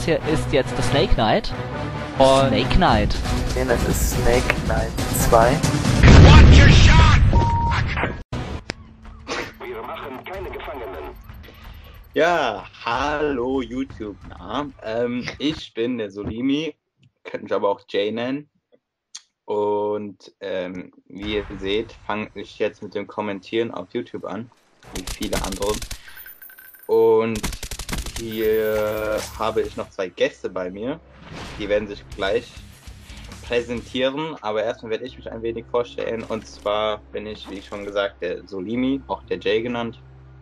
das hier ist jetzt der Snake Knight. Und Snake Knight. Nee, das ist Snake Knight 2. Watch your shot! Wir machen keine Gefangenen. Ja, hallo YouTube. Na, ich bin der Solimi, könnt mich aber auch Jay nennen. Und wie ihr seht, fange ich jetzt mit dem Kommentieren auf YouTube an, wie viele andere. Und hier habe ich noch 2 Gäste bei mir, die werden sich gleich präsentieren, aber erstmal werde ich mich ein wenig vorstellen. Und zwar bin ich, wie schon gesagt, der Solimi, auch der Jay genannt.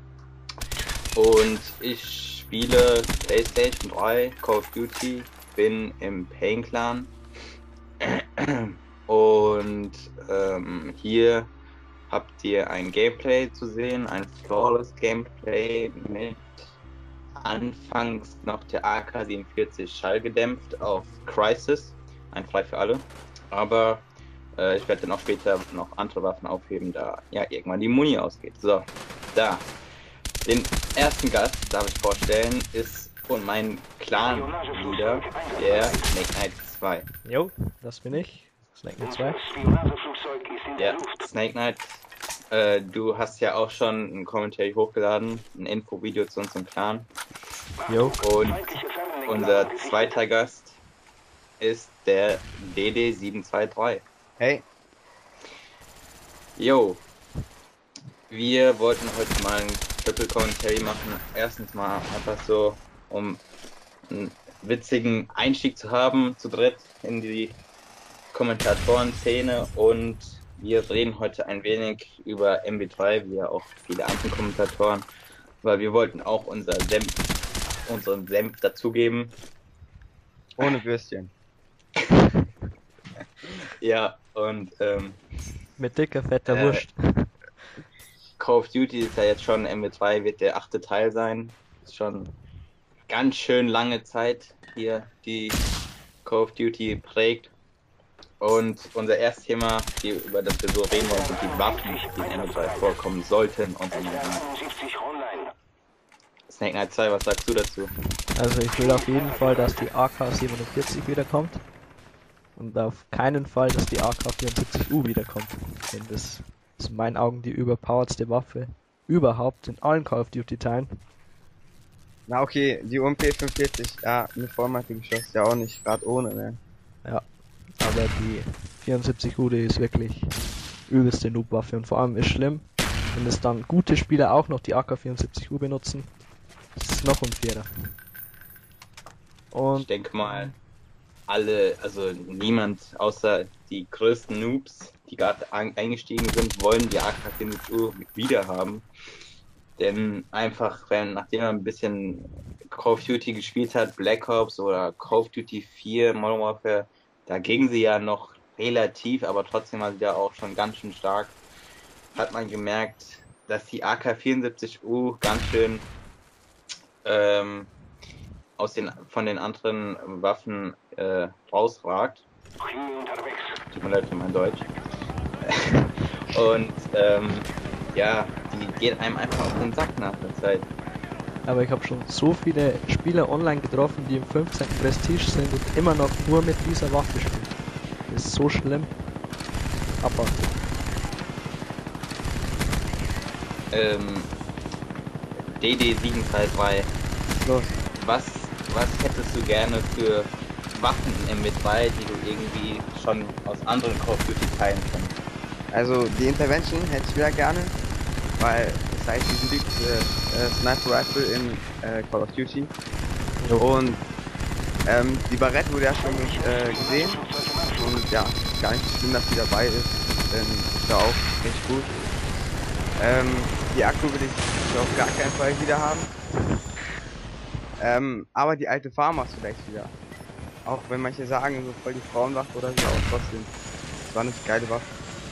Und ich spiele PlayStation 3, Call of Duty, bin im Pain Clan. Und hier habt ihr ein Gameplay zu sehen, ein flawless Gameplay mit anfangs noch der AK-47 schallgedämpft auf Crysis, ein frei für alle. Aber ich werde dann auch später noch andere Waffen aufheben, da ja irgendwann die Muni ausgeht. So, da. Den ersten Gast, darf ich vorstellen, ist und mein Clan-Leader, der Snake Knight 2. Jo, das bin ich. Snake Knight 2. Ja, Snake Knight, du hast ja auch schon ein Kommentar hochgeladen, ein Infovideo zu unserem Clan. Jo. Und unser zweiter Gast ist der DD723. Hey. Jo. Wir wollten heute mal ein Triple Commentary machen. Erstens mal einfach so, um einen witzigen Einstieg zu haben, zu dritt in die Kommentatoren-Szene, und wir reden heute ein wenig über MW3, wie ja auch viele andere Kommentatoren, weil wir wollten auch unseren Senf dazugeben. Ohne Würstchen. Ja, und Mit dicker, fetter Wurst. Call of Duty ist ja jetzt schon, MW2 wird der 8. Teil sein. Ist schon ganz schön lange Zeit hier, die Call of Duty prägt. Und unser erstes Thema, über das wir so reden wollen, sind die Waffen, die in MW2 vorkommen sollten. Und Snake Knight 2, was sagst du dazu? Also ich will auf jeden Fall, dass die AK-47 wiederkommt. Und auf keinen Fall, dass die AK-74U wiederkommt. Denn das ist in meinen Augen die überpowertste Waffe überhaupt in allen Call of Duty Teilen. Na okay, die UMP45, ja, eine Vollmatte geschossen, ja auch nicht gerade ohne, ne? Ja, aber die 74U, die ist wirklich übelste Noob-Waffe, und vor allem ist schlimm, wenn es dann gute Spieler auch noch die AK-74U benutzen. Das ist noch unfairer. Und Ich denke mal, also niemand außer die größten Noobs, die gerade eingestiegen sind, wollen die AK-74U wieder haben. Denn einfach, nachdem man ein bisschen Call of Duty gespielt hat, Black Ops oder Call of Duty 4, Modern Warfare, da gingen sie ja noch relativ, aber trotzdem war sie ja auch schon ganz schön stark. Hat man gemerkt, dass die AK-74U ganz schön von den anderen Waffen rausragt. Tut mir leid für mein Deutsch. Und ja, die geht einem einfach auf den Sack nach der Zeit. aber ich habe schon so viele Spieler online getroffen, die im 15. Prestige sind und immer noch nur mit dieser Waffe spielen. Das ist so schlimm. Aber DD723, Los. was hättest du gerne für Waffen in MW3, die du irgendwie schon aus anderen Call of Duty teilen kannst? Also die Intervention hätte ich wieder gerne, weil das heißt die beliebte Sniper Rifle in Call of Duty. Und die Barrette wurde ja schon gesehen, und ja, gar nicht so schlimm, dass die dabei ist, denn ist ja auch recht gut. Die Akku will ich auf gar keinen Fall wieder haben. Aber die alte Farmers vielleicht wieder. Auch wenn manche sagen, so voll die Frauenwaffe oder so, aber trotzdem. Das war eine geile Waffe.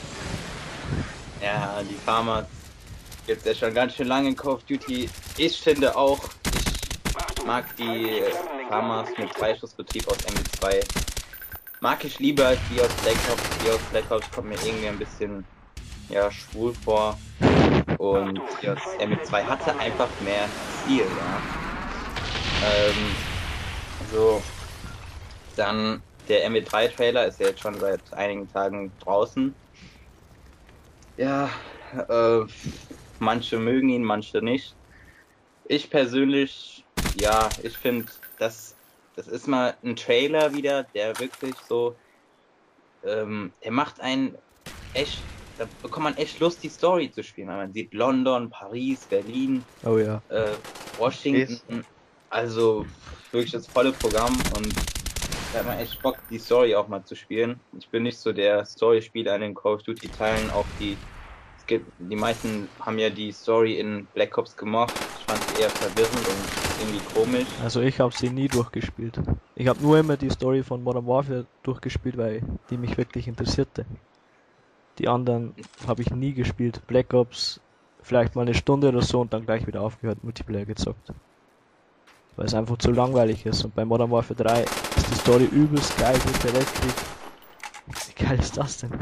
Ja, die Farmers gibt's ja schon ganz schön lange in Call of Duty. Ich finde auch, ich mag die Farmers mit Freischussbetrieb aus MW2. Mag ich lieber als die aus Black Ops. Die aus Black Ops kommt mir irgendwie ein bisschen, ja, schwul vor. Und die aus MW2 hatte einfach mehr Stil, ja. So, dann der MW3-Trailer ist ja jetzt schon seit einigen Tagen draußen. Ja, manche mögen ihn, manche nicht. Ich persönlich, ja, ich finde, das ist mal ein Trailer wieder, der wirklich so, der macht einen echt, da bekommt man echt Lust, die Story zu spielen. Weil man sieht London, Paris, Berlin, Oh ja. Washington, also wirklich das volle Programm und da hat man echt Bock, die Story auch mal zu spielen. Ich bin nicht so der Story-Spieler an den Call of Duty-Teilen, die meisten haben ja die Story in Black Ops gemocht. Ich fand sie eher verwirrend und irgendwie komisch. Also ich habe sie nie durchgespielt. Ich habe nur immer die Story von Modern Warfare durchgespielt, weil die mich wirklich interessierte. Die anderen habe ich nie gespielt. Black Ops vielleicht mal eine Stunde oder so und dann gleich wieder aufgehört, Multiplayer gezockt. Weil es einfach zu langweilig ist. Und bei Modern Warfare 3 ist die Story übelst geil, Dritter Weltkrieg. Wie geil ist das denn?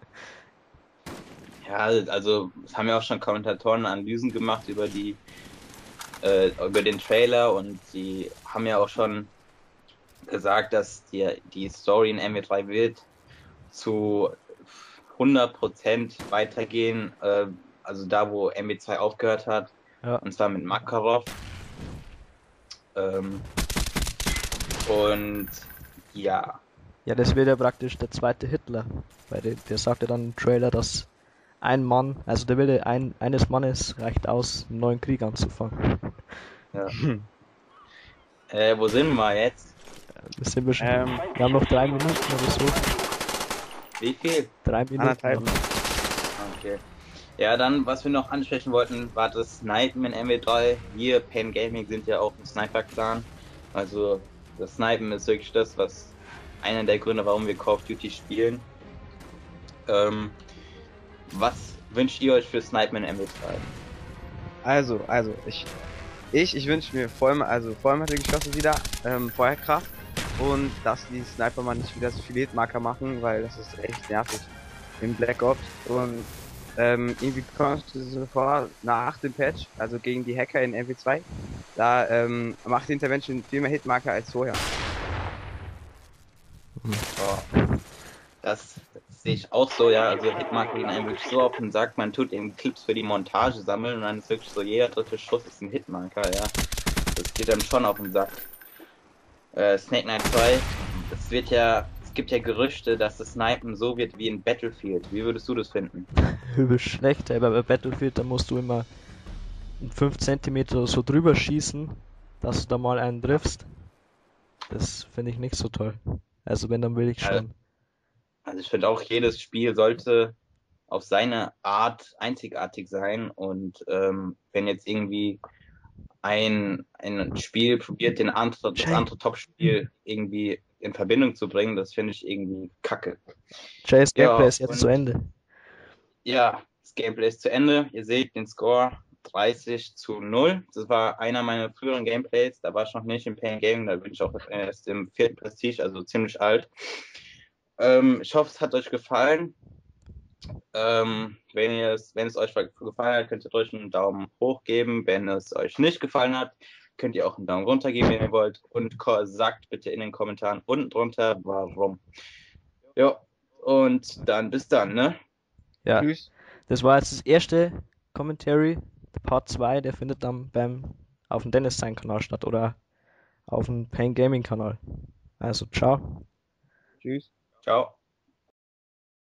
Ja, also es haben ja auch schon Kommentatoren Analysen gemacht über den Trailer und die haben ja auch schon gesagt, dass die Story in MW3 wird zu 100% weitergehen, also da, wo MW2 aufgehört hat, Ja. und zwar mit Makarov. Und ja, Ja, das wird ja praktisch der zweite Hitler. Weil der sagte dann im Trailer, dass ein Mann, also der Wille eines Mannes reicht aus, einen neuen Krieg anzufangen. wo sind wir jetzt? Das sind wir schon. Wir haben noch 3 Minuten oder so. Wie viel? 3 Minuten. Anderthalb. noch. Okay. Ja, dann, was wir noch ansprechen wollten, war das Snipen in MW3. Wir, Pen Gaming, sind ja auch ein Sniper-Clan. Also, das Snipen ist wirklich das, was einer der Gründe, warum wir Call of Duty spielen. Was wünscht ihr euch für Snipen in MW3? Also, ich wünsche mir Vollmatte geschossen wieder, Feuerkraft und dass die Sniper mal nicht wieder so viele Hitmarker machen, weil das ist echt nervig im Black Ops und irgendwie kommst du so vor, nach dem Patch, also gegen die Hacker in MW2, da macht die Intervention viel mehr Hitmarker als vorher. Das sehe ich auch so, ja. Also Hitmarker gehen einem wirklich so auf den Sack, man tut eben Clips für die Montage sammeln und dann ist wirklich so, jeder dritte Schuss ist ein Hitmarker, ja. Das geht einem schon auf den Sack. Snake Knight 2, es gibt ja Gerüchte, dass das Snipen so wird wie in Battlefield. Wie würdest du das finden? Übel schlecht, ey. Bei Battlefield, da musst du immer 5 cm oder so drüber schießen, dass du da mal einen triffst. Das finde ich nicht so toll. Also wenn, dann will ich schon. Also ich finde auch, jedes Spiel sollte auf seine Art einzigartig sein und wenn jetzt irgendwie ein Spiel probiert, das andere Top-Spiel irgendwie in Verbindung zu bringen, das finde ich irgendwie kacke. Jay's Gameplay Ja, ist jetzt und- zu Ende. Ja, das Gameplay ist zu Ende. Ihr seht den Score 30:0. Das war einer meiner früheren Gameplays. Da war ich noch nicht im Pain Gaming, da bin ich auch erst im 4. Prestige, also ziemlich alt. Ich hoffe, es hat euch gefallen. Wenn es euch gefallen hat, könnt ihr euch einen Daumen hoch geben. Wenn es euch nicht gefallen hat, könnt ihr auch einen Daumen runter geben, wenn ihr wollt. Und sagt bitte in den Kommentaren unten drunter, warum. Ja, und dann bis dann, ne? Ja, Tschüss. das war jetzt das erste Commentary. Der Part 2, der findet dann auf dem Dennis sein Kanal statt oder auf dem Pain Gaming Kanal. Also, ciao. Tschüss. Ciao.